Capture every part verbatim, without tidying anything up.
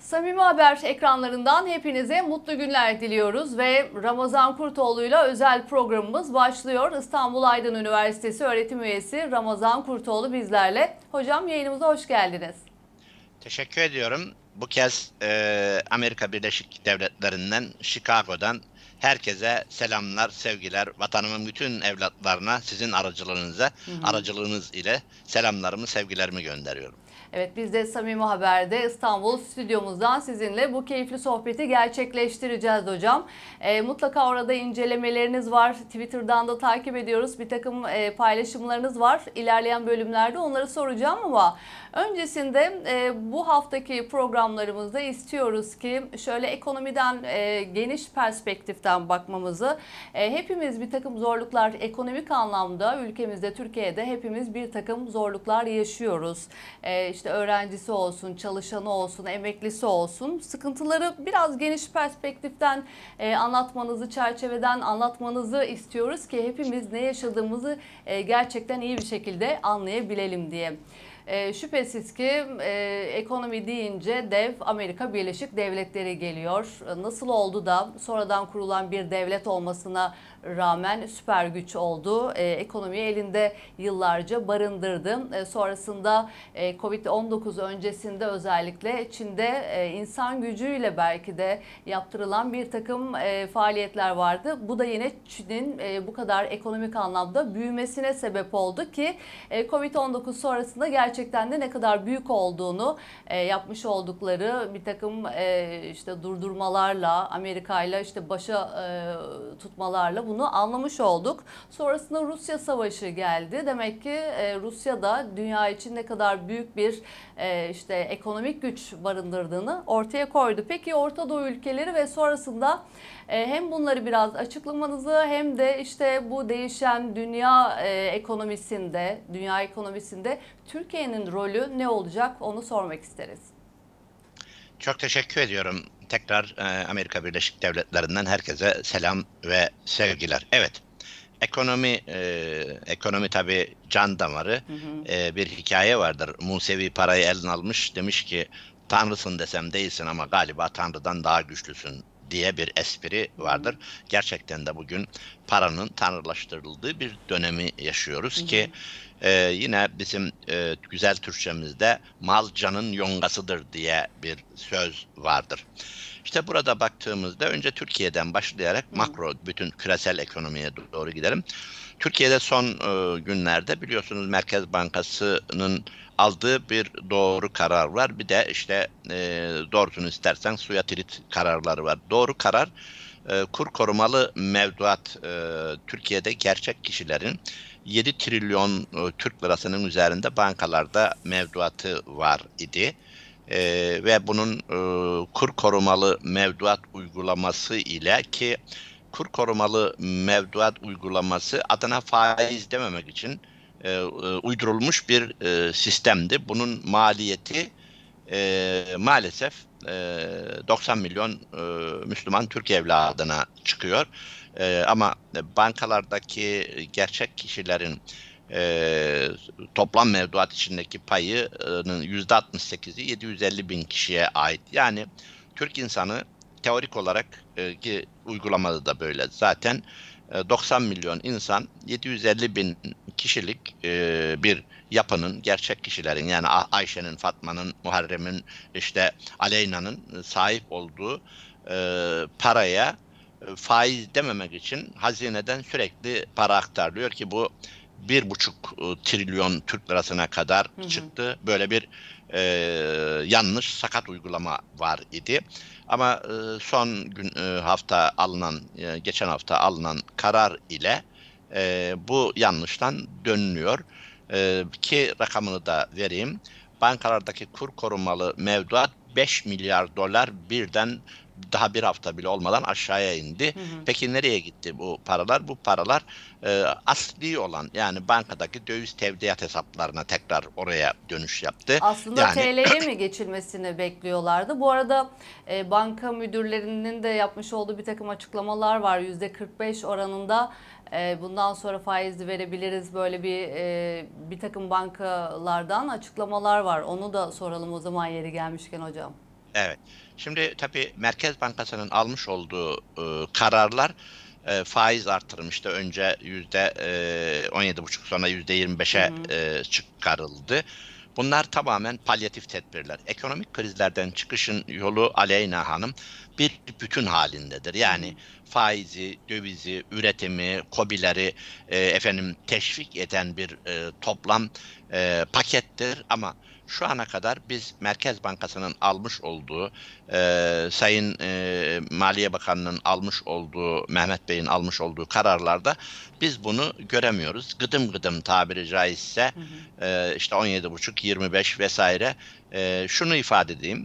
Samimi Haber ekranlarından hepinize mutlu günler diliyoruz ve Ramazan Kurtoğlu'yla özel programımız başlıyor. İstanbul Aydın Üniversitesi öğretim üyesi Ramazan Kurtoğlu bizlerle. Hocam yayınımıza hoş geldiniz. Teşekkür ediyorum. Bu kez e, Amerika Birleşik Devletleri'nden, Chicago'dan herkese selamlar, sevgiler. Vatanımın bütün evlatlarına sizin aracılığınıza, hı hı. aracılığınız ile selamlarımı, sevgilerimi gönderiyorum. Evet, biz de Samimi Haber'de İstanbul stüdyomuzdan sizinle bu keyifli sohbeti gerçekleştireceğiz hocam. E, mutlaka orada incelemeleriniz var. Twitter'dan da takip ediyoruz. Bir takım e, paylaşımlarınız var. İlerleyen bölümlerde onları soracağım ama öncesinde e, bu haftaki programlarımızda istiyoruz ki şöyle ekonomiden e, geniş perspektiften bakmamızı, e, hepimiz bir takım zorluklar ekonomik anlamda ülkemizde, Türkiye'de hepimiz bir takım zorluklar yaşıyoruz. E, işte öğrencisi olsun, çalışanı olsun, emeklisi olsun, sıkıntıları biraz geniş perspektiften e, anlatmanızı, çerçeveden anlatmanızı istiyoruz ki hepimiz ne yaşadığımızı e, gerçekten iyi bir şekilde anlayabilelim diye. E, şüphesiz ki e, ekonomi deyince dev Amerika Birleşik Devletleri geliyor. Nasıl oldu da sonradan kurulan bir devlet olmasına rağmen süper güç oldu. E, ekonomiyi elinde yıllarca barındırdı. E, sonrasında e, Covid on dokuz öncesinde özellikle Çin'de e, insan gücüyle belki de yaptırılan bir takım e, faaliyetler vardı. Bu da yine Çin'in e, bu kadar ekonomik anlamda büyümesine sebep oldu ki e, Covid on dokuz sonrasında gerçekten de ne kadar büyük olduğunu e, yapmış oldukları bir takım e, işte durdurmalarla, Amerika ile işte başa e, tutmalarla bunu anlamış olduk. Sonrasında Rusya Savaşı geldi. Demek ki e, Rusya da dünya için ne kadar büyük bir e, işte ekonomik güç barındırdığını ortaya koydu. Peki Orta Doğu ülkeleri ve sonrasında e, hem bunları biraz açıklamanızı hem de işte bu değişen dünya e, ekonomisinde, dünya ekonomisinde Türkiye'nin rolü ne olacak onu sormak isteriz. Çok teşekkür ediyorum. Tekrar e, Amerika Birleşik Devletleri'nden herkese selam ve sevgiler. Evet, ekonomi e, ekonomi tabii can damarı. Hı hı. E, bir hikaye vardır. Musevi parayı eline almış, demiş ki Tanrısın desem değilsin ama galiba Tanrı'dan daha güçlüsün diye bir espri vardır. Hı hı. Gerçekten de bugün paranın tanrılaştırıldığı bir dönemi yaşıyoruz, hı hı. ki Ee, yine bizim e, güzel Türkçemizde mal canın yongasıdır diye bir söz vardır. İşte burada baktığımızda önce Türkiye'den başlayarak hmm. makro bütün küresel ekonomiye doğru gidelim. Türkiye'de son e, günlerde biliyorsunuz Merkez Bankası'nın aldığı bir doğru karar var. Bir de işte e, doğrusunu istersen suya tirit kararları var. Doğru karar e, kur korumalı mevduat, e, Türkiye'de gerçek kişilerin yedi trilyon e, Türk lirasının üzerinde bankalarda mevduatı var idi. Ee, ve bunun e, kur korumalı mevduat uygulaması ile, ki kur korumalı mevduat uygulaması adına faiz dememek için e, e, uydurulmuş bir e, sistemdi. Bunun maliyeti e, maalesef e, doksan milyon e, Müslüman Türk evladına çıkıyor. E, ama bankalardaki gerçek kişilerin e, toplam mevduat içindeki payının yüzde altmış sekizi yedi yüz elli bin kişiye ait. Yani Türk insanı teorik olarak e, ki uygulamada da böyle zaten e, doksan milyon insan yedi yüz elli bin kişilik e, bir yapının, gerçek kişilerin, yani Ayşe'nin, Fatma'nın, Muharrem'in, işte Aleyna'nın sahip olduğu e, paraya e, faiz dememek için hazineden sürekli para aktarılıyor ki bu bir buçuk trilyon Türk lirasına kadar hı hı. çıktı. Böyle bir e, yanlış, sakat uygulama var idi. Ama e, son gün e, hafta alınan, e, geçen hafta alınan karar ile e, bu yanlıştan dönülüyor. E, ki rakamını da vereyim. Bankalardaki kur korumalı mevduat beş milyar dolar birden daha bir hafta bile olmadan aşağıya indi. Hı hı. Peki nereye gitti bu paralar? Bu paralar e, asli olan, yani bankadaki döviz tevdiat hesaplarına tekrar oraya dönüş yaptı. Aslında yani, T L'ye mi geçilmesini bekliyorlardı? Bu arada e, banka müdürlerinin de yapmış olduğu bir takım açıklamalar var. yüzde kırk beş oranında e, bundan sonra faiz verebiliriz. Böyle bir e, bir takım bankalardan açıklamalar var. Onu da soralım o zaman yeri gelmişken hocam. Evet. Şimdi tabii Merkez Bankası'nın almış olduğu e, kararlar e, faiz artırmıştı. Önce yüzde e, on yedi buçuk sonra yüzde yirmi Hı beşe hı. e, çıkarıldı. Bunlar tamamen palyatif tedbirler. Ekonomik krizlerden çıkışın yolu Aleyna Hanım bir bütün halindedir. Hı Yani hı. faizi, dövizi, üretimi, KOBİ'leri e, efendim teşvik eden bir e, toplam e, pakettir. Ama şu ana kadar biz Merkez Bankası'nın almış olduğu, e, Sayın e, Maliye Bakanı'nın almış olduğu, Mehmet Bey'in almış olduğu kararlarda biz bunu göremiyoruz. Gıdım gıdım tabiri caizse Hı hı. e, işte on yedi buçuk, yirmi beş vesaire. E, şunu ifade edeyim.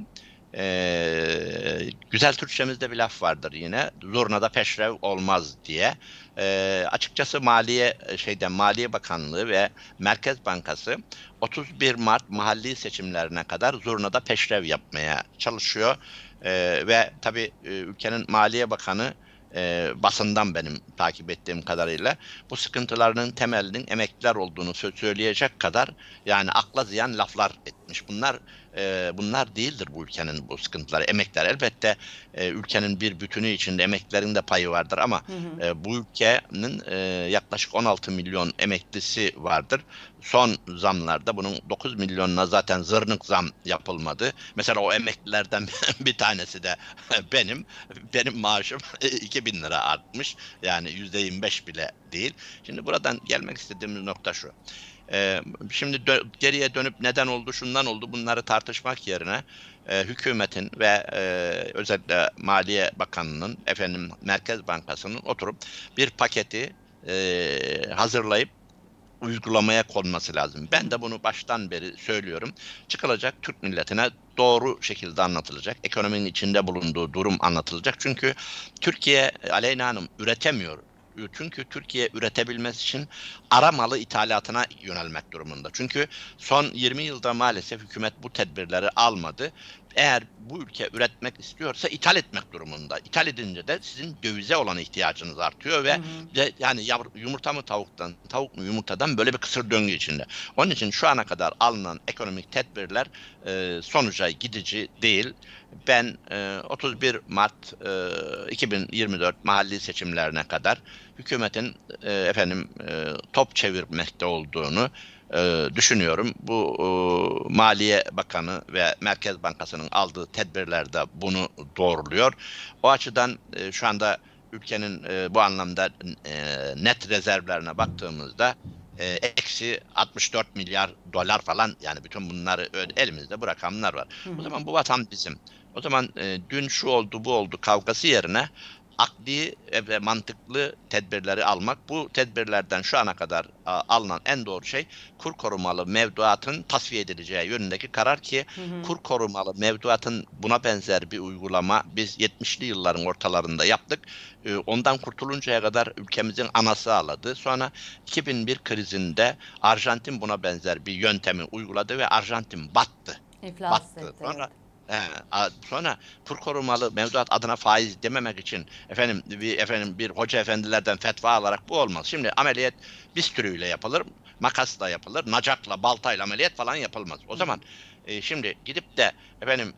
E, güzel Türkçemizde bir laf vardır yine. Zurnada peşrev olmaz diye. E, açıkçası Maliye şeyden Maliye Bakanlığı ve Merkez Bankası otuz bir Mart mahalli seçimlerine kadar zurnada peşrev yapmaya çalışıyor. E, ve tabii e, ülkenin Maliye Bakanı e, basından benim takip ettiğim kadarıyla bu sıkıntılarının temelinin emekliler olduğunu söyleyecek kadar yani akla ziyan laflar etmiş. Bunlar e, bunlar değildir bu ülkenin bu sıkıntıları. Emekliler elbette e, ülkenin bir bütünü içinde emeklilerin de payı vardır ama Hı hı. e, bu ülkenin e, yaklaşık on altı milyon emeklisi vardır. Son zamlarda bunun dokuz milyonuna zaten zırnık zam yapılmadı. Mesela o emeklilerden bir tanesi de benim. Benim maaşım iki bin lira artmış. Yani yüzde yirmi beş bile değil. Şimdi buradan gelmek istediğimiz nokta şu. Ee, şimdi dö- geriye dönüp neden oldu, şundan oldu bunları tartışmak yerine e, hükümetin ve e, özellikle Maliye Bakanlığı'nın, efendim Merkez Bankası'nın oturup bir paketi e, hazırlayıp uygulamaya konması lazım. Hı Ben hı. de bunu baştan beri söylüyorum. Çıkılacak Türk milletine doğru şekilde anlatılacak. Ekonominin içinde bulunduğu durum anlatılacak. Çünkü Türkiye Aleyna Hanım üretemiyor. Çünkü Türkiye üretebilmesi için ara malı ithalatına yönelmek durumunda. Çünkü son yirmi yılda maalesef hükümet bu tedbirleri almadı. Eğer bu ülke üretmek istiyorsa ithal etmek durumunda. İthal edince de sizin dövize olan ihtiyacınız artıyor Hı ve hı. ve yani yumurta mı tavuktan, tavuk mu yumurtadan böyle bir kısır döngü içinde. Onun için şu ana kadar alınan ekonomik tedbirler e, sonuca gidici değil. Ben e, otuz bir Mart e, iki bin yirmi dört mahalli seçimlerine kadar hükümetin e, efendim e, top çevirmekte olduğunu e, düşünüyorum. Bu e, Maliye Bakanı ve Merkez Bankası'nın aldığı tedbirler de bunu doğruluyor. O açıdan e, şu anda ülkenin e, bu anlamda e, net rezervlerine baktığımızda e, eksi altmış dört milyar dolar falan, yani bütün bunları elimizde bu rakamlar var. Hı O hı. zaman bu vatan bizim. O zaman e, dün şu oldu bu oldu kavgası yerine akli ve mantıklı tedbirleri almak. Bu tedbirlerden şu ana kadar a, alınan en doğru şey kur korumalı mevduatın tasfiye edileceği yönündeki karar ki Hı hı. kur korumalı mevduatın buna benzer bir uygulama biz yetmişli yılların ortalarında yaptık. E, ondan kurtuluncaya kadar ülkemizin anası ağladı. Sonra iki bin bir krizinde Arjantin buna benzer bir yöntemi uyguladı ve Arjantin battı. İflas Battı. etti, evet. Sonra he, a- sonra kur korumalı mevduat adına faiz dememek için efendim bir efendim bir hoca efendilerden fetva alarak bu olmaz. Şimdi ameliyat bistürüyle yapılır, makasla yapılır, nacakla, baltayla ameliyat falan yapılmaz. O Hı hı. zaman e, şimdi gidip de efendim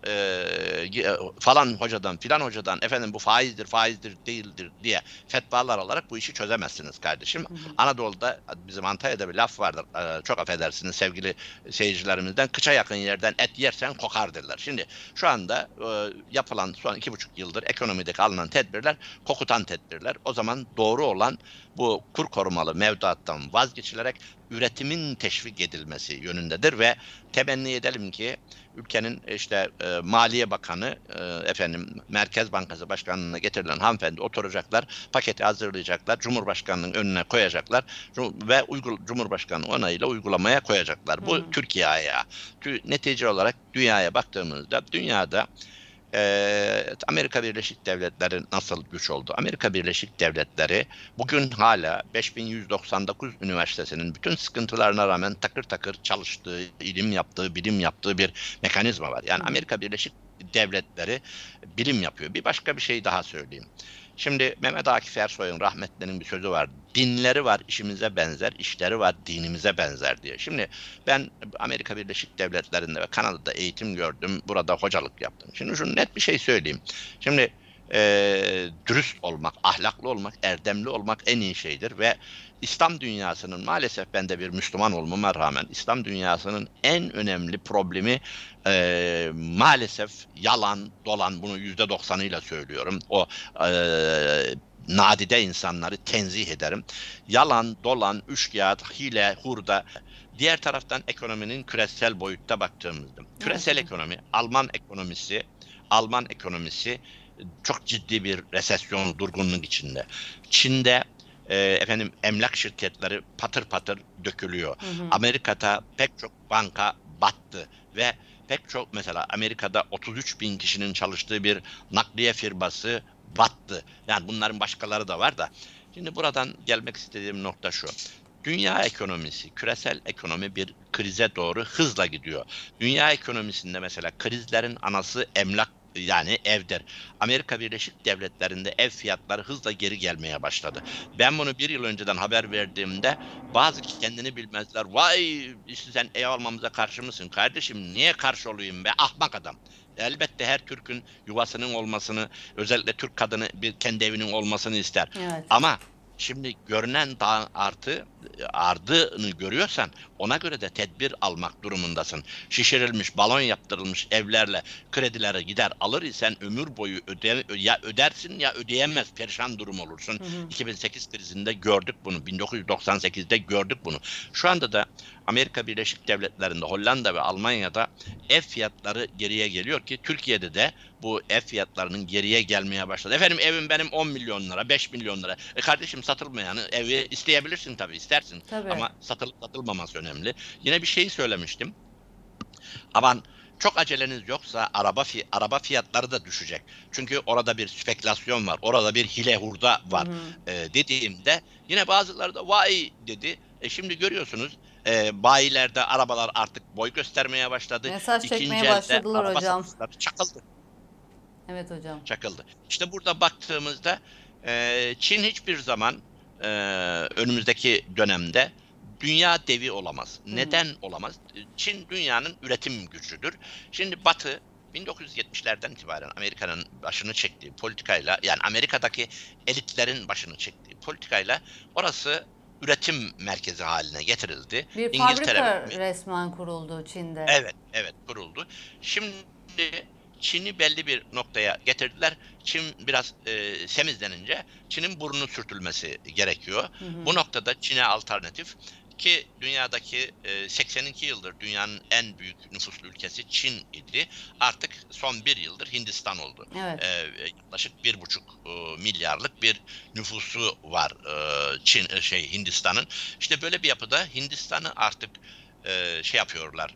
e, falan hocadan filan hocadan efendim bu faizdir faizdir değildir diye fetvalar alarak bu işi çözemezsiniz kardeşim. Hı hı. Anadolu'da bizim Antalya'da bir laf vardır. E, çok affedersiniz sevgili seyircilerimizden, kıça yakın yerden et yersen kokar derler. Şimdi şu anda e, yapılan son iki buçuk yıldır ekonomideki alınan tedbirler kokutan tedbirler. O zaman doğru olan bu kur korumalı mevduattan vazgeçilerek üretimin teşvik edilmesi yönündedir ve temenni edelim ki ülkenin işte e, Maliye Bakanı, e, efendim Merkez Bankası Başkanlığı'na getirilen hanımefendi oturacaklar, paketi hazırlayacaklar, Cumhurbaşkanı'nın önüne koyacaklar ve uygul Cumhurbaşkanı onayıyla uygulamaya koyacaklar. Hı Bu hı. Türkiye ayağı. Netice olarak dünyaya baktığımızda dünyada e, Amerika Birleşik Devletleri nasıl güç oldu? Amerika Birleşik Devletleri bugün hala beş bin yüz doksan dokuz üniversitesinin bütün sıkıntılarına rağmen takır takır çalıştığı, ilim yaptığı, bilim yaptığı bir mekanizma var. Yani Hı hı. Amerika Birleşik Devletleri bilim yapıyor. Bir başka bir şey daha söyleyeyim. Şimdi Mehmet Akif Ersoy'un rahmetlinin bir sözü var. Dinleri var işimize benzer, işleri var dinimize benzer diye. Şimdi ben Amerika Birleşik Devletleri'nde ve Kanada'da eğitim gördüm. Burada hocalık yaptım. Şimdi şunu net bir şey söyleyeyim. Şimdi eee, dürüst olmak, ahlaklı olmak, erdemli olmak en iyi şeydir ve İslam dünyasının maalesef ben de bir Müslüman olmama rağmen İslam dünyasının en önemli problemi eee, maalesef yalan, dolan bunu yüzde doksanıyla söylüyorum. O eee, nadide insanları tenzih ederim. Yalan, dolan, üçkağıt, hile, hurda. Diğer taraftan ekonominin küresel boyutta baktığımızda. Küresel Evet. ekonomi, Alman ekonomisi, Alman ekonomisi çok ciddi bir resesyon, durgunluk içinde. Çin'de e, efendim emlak şirketleri patır patır dökülüyor. Hı hı. Amerika'da pek çok banka battı ve pek çok mesela Amerika'da otuz üç bin kişinin çalıştığı bir nakliye firması battı. Yani bunların başkaları da var da. Şimdi buradan gelmek istediğim nokta şu. Dünya ekonomisi, küresel ekonomi bir krize doğru hızla gidiyor. Dünya ekonomisinde mesela krizlerin anası emlak yani evdir. Amerika Birleşik Devletleri'nde ev fiyatları hızla geri gelmeye başladı. Ben bunu bir yıl önceden haber verdiğimde bazı kendini bilmezler. Vay işte sen ev almamıza karşı mısın? Kardeşim niye karşı olayım be ahmak adam. Elbette her Türk'ün yuvasının olmasını, özellikle Türk kadını bir kendi evinin olmasını ister. Evet. Ama şimdi görünen daha artı ardını görüyorsan ona göre de tedbir almak durumundasın. Şişirilmiş, balon yaptırılmış evlerle kredileri gider alır isen ömür boyu öde, ya ödersin ya ödeyemez perişan durum olursun. Hı hı. iki bin sekiz krizinde gördük bunu. bin dokuz yüz doksan sekizde gördük bunu. Şu anda da Amerika Birleşik Devletleri'nde, Hollanda ve Almanya'da ev fiyatları geriye geliyor ki Türkiye'de de bu ev fiyatlarının geriye gelmeye başladı. Efendim evim benim on milyon lira, beş milyon lira. E kardeşim satılmayanı evi isteyebilirsin tabii istersin. Tabii. Ama satılıp satılmaması önemli. Yine bir şey söylemiştim. Aman çok aceleniz yoksa araba fi araba fiyatları da düşecek. Çünkü orada bir spekülasyon var. Orada bir hile hurda Hı var. hı. E, dediğimde yine bazıları da vay dedi. E şimdi görüyorsunuz e, bayilerde arabalar artık boy göstermeye başladı. Mesaj İkinci çekmeye elde başladılar araba hocam. satışları çakıldı. Evet hocam. Çakıldı. İşte burada baktığımızda e, Çin hiçbir zaman e, önümüzdeki dönemde dünya devi olamaz. Hı hı. Neden olamaz? Çin dünyanın üretim gücüdür. Şimdi Batı bin dokuz yüz yetmişlerden itibaren Amerika'nın başını çektiği politikayla yani Amerika'daki elitlerin başını çektiği politikayla orası üretim merkezi haline getirildi. Bir İngiltere fabrika resmen kuruldu Çin'de. Evet, evet kuruldu. Şimdi Çin'i belli bir noktaya getirdiler. Çin biraz e, semizlenince Çin'in burnu sürtülmesi gerekiyor. Hı hı. Bu noktada Çin'e alternatif ki dünyadaki e, seksen iki yıldır dünyanın en büyük nüfuslu ülkesi Çin idi. Artık son bir yıldır Hindistan oldu. Evet. E, yaklaşık bir buçuk e, milyarlık bir nüfusu var e, Çin e, şey Hindistan'ın. İşte böyle bir yapıda Hindistan'ı artık e, şey yapıyorlar.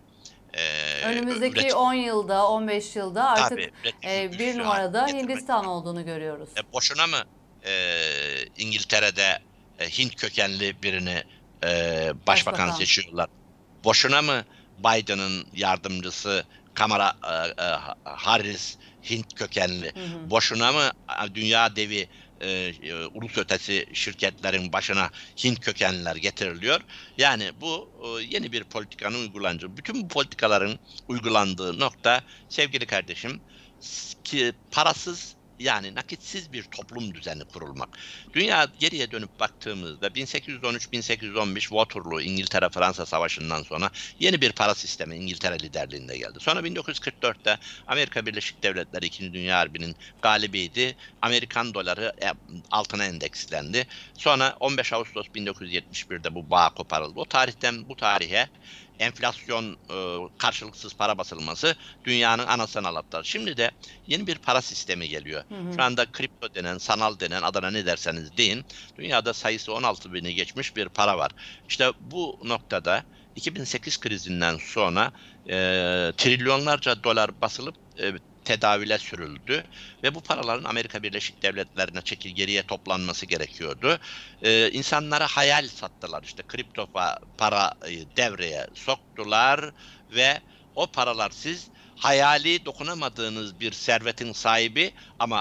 Ee, Önümüzdeki üretim, on yılda, on beş yılda artık tabii, üretim e, bir güçlü numarada haline getirmek Hindistan lazım. olduğunu görüyoruz. E, boşuna mı e, İngiltere'de e, Hint kökenli birini e, başbakan Başbakan. seçiyorlar? Boşuna mı Biden'ın yardımcısı Kamala e, e, Harris Hint kökenli? Hı hı. Boşuna mı e, dünya devi e, e, ulus ötesi şirketlerin başına Hint kökenliler getiriliyor? Yani bu e, yeni bir politikanın uygulanacağı. Bütün bu politikaların uygulandığı nokta sevgili kardeşim s- ki parasız yani nakitsiz bir toplum düzeni kurulmak. Dünya geriye dönüp baktığımızda bin sekiz yüz on üç bin sekiz yüz on beş Waterloo İngiltere-Fransa Savaşı'ndan sonra yeni bir para sistemi İngiltere liderliğinde geldi. Sonra bin dokuz yüz kırk dörtte Amerika Birleşik Devletleri İkinci Dünya Harbi'nin galibiydi. Amerikan doları e, altına endekslendi. Sonra on beş Ağustos bin dokuz yüz yetmiş birde bu bağ koparıldı. O tarihten bu tarihe enflasyon, e, karşılıksız para basılması dünyanın anasını ağlattılar. Şimdi de yeni bir para sistemi geliyor. Hı hı. Şu anda kripto denen, sanal denen, adına ne derseniz deyin, dünyada sayısı on altı bini geçmiş bir para var. İşte bu noktada iki bin sekiz krizinden sonra e, trilyonlarca dolar basılıp e, tedavüle sürüldü ve bu paraların Amerika Birleşik Devletleri'ne çekil geriye toplanması gerekiyordu. Ee, insanlara hayal sattılar. İşte kripto parayı devreye soktular ve o paralar siz hayali dokunamadığınız bir servetin sahibi ama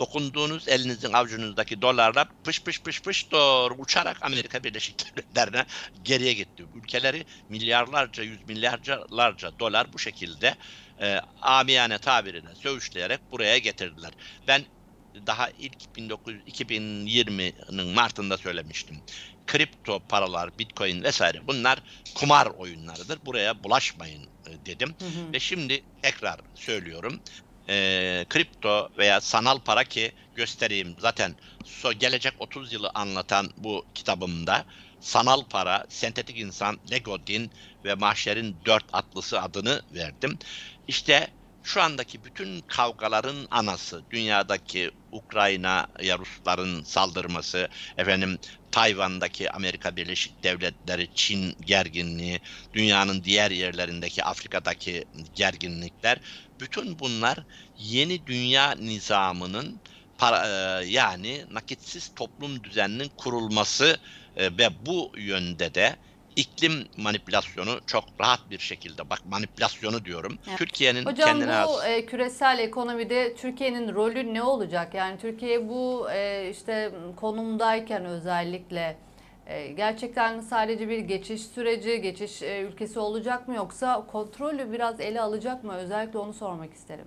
dokunduğunuz elinizin avucunuzdaki dolarlar pış pış pış pış doğru uçarak Amerika Birleşik Devletleri'ne geriye gitti. Ülkeleri milyarlarca, yüz milyarlarca dolar bu şekilde e, amiyane tabirine söğüşleyerek buraya getirdiler. Ben daha ilk bin dokuz yüz iki bin yirminin Mart'ında söylemiştim. Kripto paralar, Bitcoin vesaire bunlar kumar oyunlarıdır. Buraya bulaşmayın e, dedim. Hı hı. Ve şimdi tekrar söylüyorum. E, kripto veya sanal para ki göstereyim zaten so, gelecek otuz yılı anlatan bu kitabımda sanal para, sentetik insan, Lego din ve mahşerin dört atlısı adını verdim. İşte şu andaki bütün kavgaların anası, dünyadaki Ukrayna'ya Rusların saldırması, efendim Tayvan'daki Amerika Birleşik Devletleri, Çin gerginliği, dünyanın diğer yerlerindeki Afrika'daki gerginlikler, bütün bunlar yeni dünya nizamının para, e, yani nakitsiz toplum düzeninin kurulması e, ve bu yönde de iklim manipülasyonu çok rahat bir şekilde, bak manipülasyonu diyorum. Evet. Türkiye'nin Hocam kendine bu has e, küresel ekonomide Türkiye'nin rolü ne olacak? Yani Türkiye bu e, işte konumdayken özellikle e, gerçekten sadece bir geçiş süreci, geçiş e, ülkesi olacak mı yoksa kontrolü biraz ele alacak mı? Özellikle onu sormak isterim.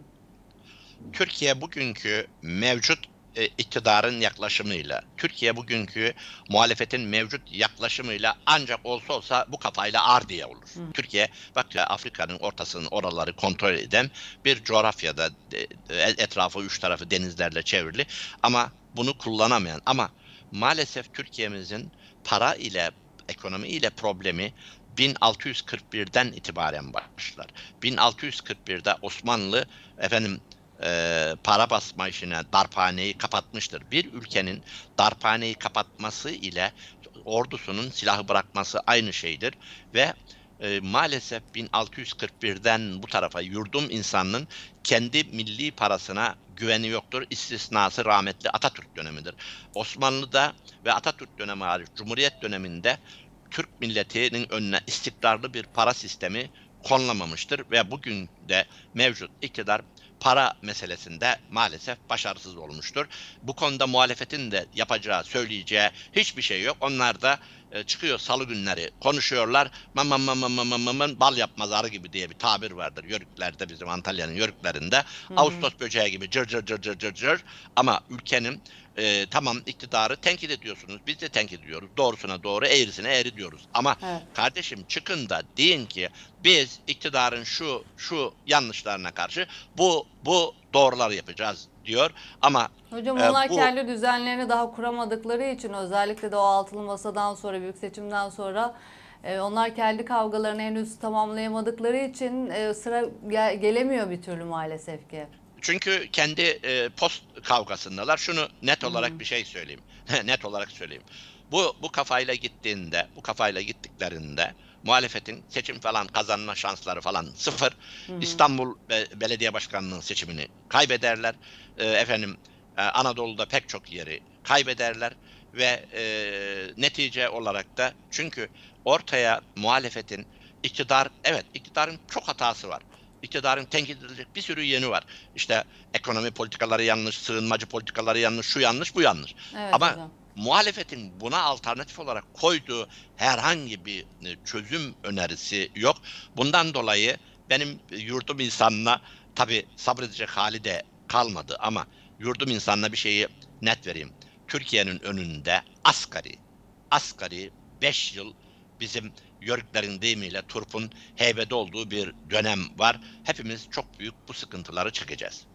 Türkiye bugünkü mevcut e, iktidarın yaklaşımıyla, Türkiye bugünkü muhalefetin mevcut yaklaşımıyla ancak olsa olsa bu kafayla ardiye olur. Hı. Türkiye bak ya Afrika'nın ortasının oraları kontrol eden bir coğrafyada e, etrafı üç tarafı denizlerle çevrili ama bunu kullanamayan ama maalesef Türkiye'mizin para ile ekonomi ile problemi bin altı yüz kırk birden itibaren başlar. bin altı yüz kırk birde Osmanlı efendim e, para basma işine darphaneyi kapatmıştır. Bir ülkenin darphaneyi kapatması ile ordusunun silahı bırakması aynı şeydir ve e, maalesef bin altı yüz kırk birden bu tarafa yurdum insanının kendi milli parasına güveni yoktur. İstisnası rahmetli Atatürk dönemidir. Osmanlı'da ve Atatürk dönemi hariç Cumhuriyet döneminde Türk milletinin önüne istikrarlı bir para sistemi konulamamıştır ve bugün de mevcut iktidar para meselesinde maalesef başarısız olmuştur. Bu konuda muhalefetin de yapacağı, söyleyeceği hiçbir şey yok. Onlar da e, çıkıyor salı günleri konuşuyorlar. Mamam mamam mamam mamam bal yapmaz arı gibi diye bir tabir vardır. Yörüklerde bizim Antalya'nın yörüklerinde. Hı hı. Ağustos böceği gibi cır cır cır cır cır cır. Ama ülkenin e, tamam iktidarı tenkit ediyorsunuz. Biz de tenkit ediyoruz. Doğrusuna doğru, eğrisine eğri diyoruz. Ama Evet. kardeşim çıkın da deyin ki biz iktidarın şu şu yanlışlarına karşı bu bu doğruları yapacağız diyor. Ama Hocam e, onlar bu kendi düzenlerini daha kuramadıkları için özellikle de o altılı masadan sonra, büyük seçimden sonra e, onlar kendi kavgalarını henüz tamamlayamadıkları için e, sıra gel- gelemiyor bir türlü maalesef ki. çünkü kendi e, post kavgasındalar. Şunu net Hı olarak hı. bir şey söyleyeyim. Net olarak söyleyeyim. Bu bu kafayla gittiğinde, bu kafayla gittiklerinde muhalefetin seçim falan kazanma şansları falan sıfır. Hı hı. İstanbul Be- Belediye Başkanlığı'nın seçimini kaybederler. E, efendim e, Anadolu'da pek çok yeri kaybederler ve e, netice olarak da çünkü ortaya muhalefetin iktidar evet iktidarın çok hatası var. İktidarın tenkit edilecek bir sürü yönü var. İşte ekonomi politikaları yanlış, sığınmacı politikaları yanlış, şu yanlış, bu yanlış. Evet Ama hocam. muhalefetin buna alternatif olarak koyduğu herhangi bir e, çözüm önerisi yok. Bundan dolayı benim yurdum insanına tabii sabredecek hali de kalmadı ama yurdum insanına bir şeyi net vereyim. Türkiye'nin önünde asgari, asgari beş yıl bizim Yörüklerin deyimiyle turpun heybede olduğu bir dönem var. Hepimiz çok büyük bu sıkıntıları çekeceğiz.